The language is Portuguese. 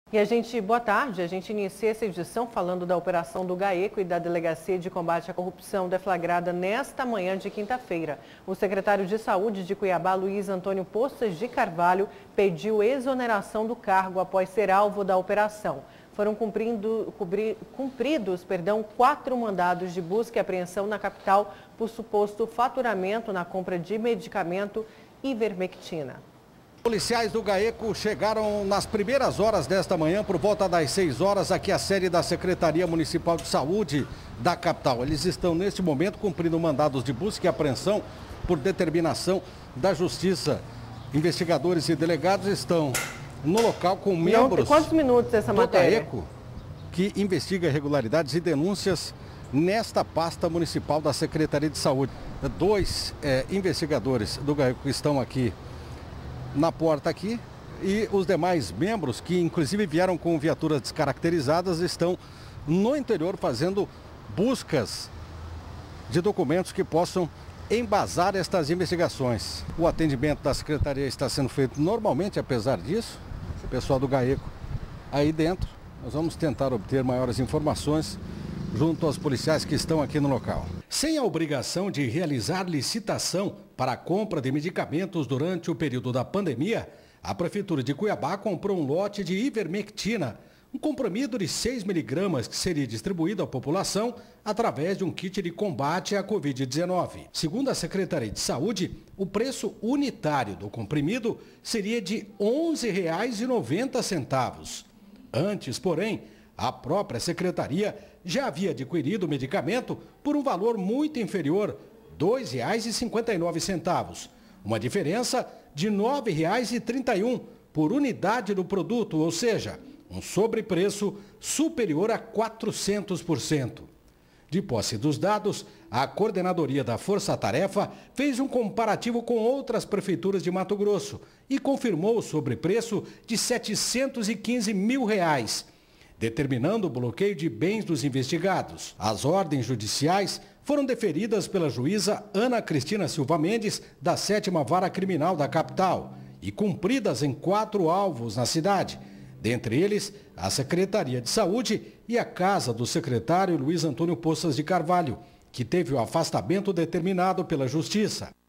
Boa tarde. A gente inicia essa edição falando da operação do GAECO e da Delegacia de Combate à Corrupção deflagrada nesta manhã de quinta-feira. O secretário de Saúde de Cuiabá, Luiz Antônio Poças de Carvalho, pediu exoneração do cargo após ser alvo da operação. Foram cumpridos 4 mandados de busca e apreensão na capital por suposto faturamento na compra de medicamento ivermectina. Policiais do GAECO chegaram nas primeiras horas desta manhã, por volta das 6 horas, aqui à sede da Secretaria Municipal de Saúde da capital. Eles estão, neste momento, cumprindo mandados de busca e apreensão por determinação da Justiça. Investigadores e delegados estão no local com membros Quantos minutos essa matéria? do GAECO, que investiga irregularidades e denúncias nesta pasta municipal da Secretaria de Saúde. 2 investigadores do GAECO que estão aqui na porta aqui, e os demais membros, que inclusive vieram com viaturas descaracterizadas, estão no interior fazendo buscas de documentos que possam embasar estas investigações. O atendimento da Secretaria está sendo feito normalmente, apesar disso. O pessoal do GAECO aí dentro, nós vamos tentar obter maiores informações junto aos policiais que estão aqui no local. Sem a obrigação de realizar licitação para a compra de medicamentos durante o período da pandemia, a Prefeitura de Cuiabá comprou um lote de ivermectina, um comprimido de 6 miligramas que seria distribuído à população através de um kit de combate à Covid-19. Segundo a Secretaria de Saúde, o preço unitário do comprimido seria de R$ 11,90. Antes, porém, a própria Secretaria já havia adquirido o medicamento por um valor muito inferior, R$ 2,59. Uma diferença de R$ 9,31 por unidade do produto, ou seja, um sobrepreço superior a 400%. De posse dos dados, a Coordenadoria da Força Tarefa fez um comparativo com outras prefeituras de Mato Grosso e confirmou o sobrepreço de R$ 715 mil, determinando o bloqueio de bens dos investigados. As ordens judiciais foram deferidas pela juíza Ana Cristina Silva Mendes, da 7ª Vara Criminal da capital, e cumpridas em 4 alvos na cidade, dentre eles a Secretaria de Saúde e a casa do secretário Luiz Antônio Poças de Carvalho, que teve o afastamento determinado pela Justiça.